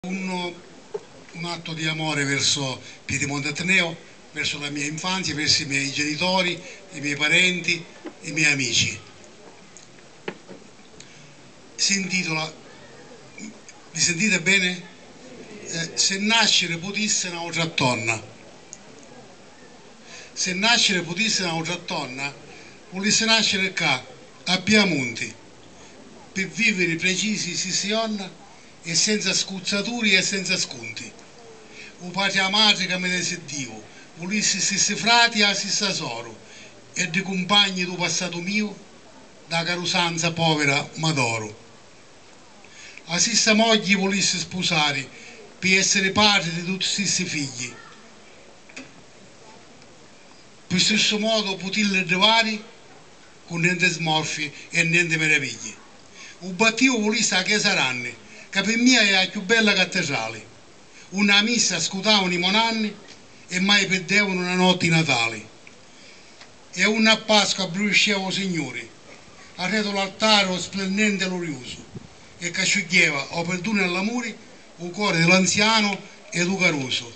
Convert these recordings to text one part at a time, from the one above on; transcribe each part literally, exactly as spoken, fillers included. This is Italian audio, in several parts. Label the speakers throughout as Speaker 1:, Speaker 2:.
Speaker 1: Un, un atto di amore verso Piedemonte Ateneo, verso la mia infanzia, verso i miei genitori, i miei parenti, i miei amici. Si intitola, mi sentite bene? Eh, se nascere potesse un'altra tonna. Se nascere potesse un'altra tonna, volesse nascere qua, a Piemonte, per vivere precisi si sionna e senza scuzzature e senza sconti. O patria madre che mi desse Dio, volessi stessi frati a stessa soro, e di compagni do passato mio, da carusanza povera m'adoro. A stessa moglie volessi sposare, per essere padre di tutti questi figli. Per stesso modo poterli ridevare, con niente smorfi e niente meraviglie. Un battio volesse a Chiesa Ranni, che per me è la più bella cattedrale. Una messa scutavano i monanni e mai perdevano una notte di Natale. E una Pasqua bruciava il Signore, arredo l'altare splendente e glorioso, e che scioglieva o perdono all'amore il cuore dell'anziano e del caroso.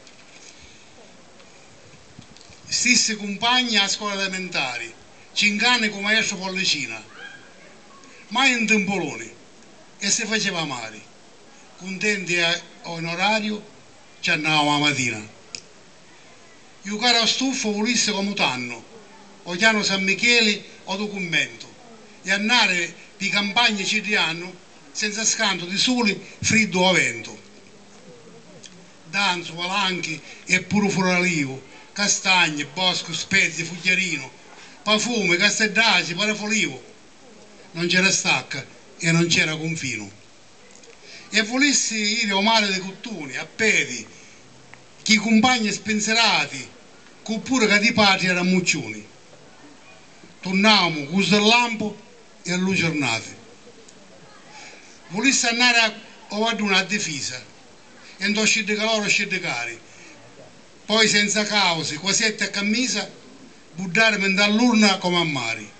Speaker 1: Stesse compagni a scuola elementare, cinque come maestro Pollicina, mai in tempolone, e si faceva amare. Contenti in orario, ci andavamo la mattina. Io caro stufo volesse come tanno, o chiano San Michele o documento, e andare di campagne citriano senza scanto di sole, freddo o vento. Danzo, valanchi e puro floralivo, castagne, bosco, spezie, fugliarino, pafume, castedraci, parafolivo. Non c'era stacca e non c'era confino. E volessi ir al mare dei Cottoni, a piedi, chi compagni spensierati, oppure che di patria erano muccioni. Tornavamo con il lampo e a lucernate. Volessi andare a, a una difesa, e non scende calore e scende cari. Poi senza cause, quasi a camisa, buttarmi dall'urna come a mare.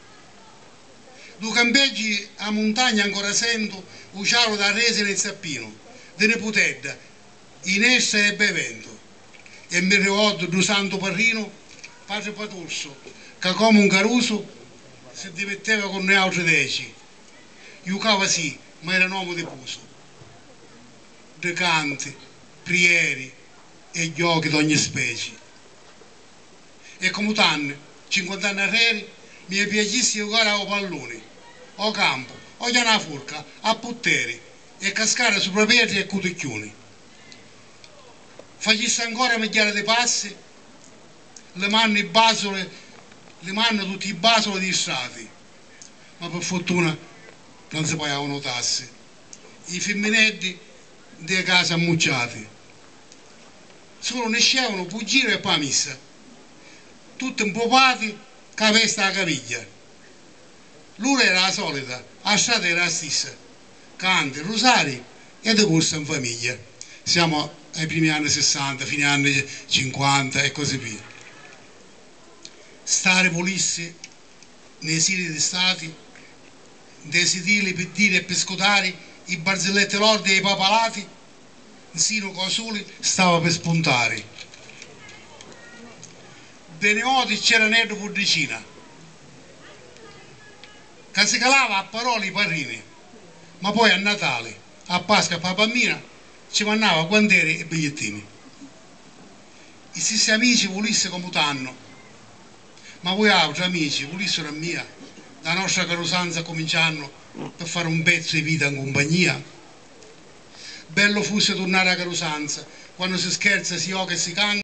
Speaker 1: Due campeggi a montagna ancora sento un ciaro da rese nel zappino, di Neputedda, in essa e bevendo. E mi ricordo di Santo Parrino, padre Patolso, che come un caruso si dimetteva con noi altri deci. Giocava sì, ma era un uomo di puso. De canti, prieri e giochi di ogni specie. E come tanti, cinquanta anni arreri, mi piacessi giocare a pallone, o campo, o a furca, a putteri, e cascare sopra pietre e cuticchioni. Facessi ancora migliaia di passi, le mani basole, le mani tutti i basoli di strati, ma per fortuna non si pagavano tasse. I femminetti delle case ammucciate. Solo ne scevano buggire e poi messa, tutti impopati, che la peste alla caviglia. L'ora era la solita, la strada era la stessa, canti, rosari e decorsa in famiglia. Siamo ai primi anni sessanta, fine anni cinquanta e così via. Stare polissi nei siti di stati, dei sedili per dire e per scotare, i barzelletti lordi e i papalati, sino con soli stava per spuntare. Beneoti c'era Nerdo Puddicina, che si calava a parole i parrini, ma poi a Natale, a Pasqua e a bambina ci mandava guantieri e bigliettini. I stessi amici volessero come tanno, ma voi altri amici volessero a mia, la nostra carusanza cominciando per fare un pezzo di vita in compagnia. Bello fosse tornare a carusanza, quando si scherza, si gioca e si canta.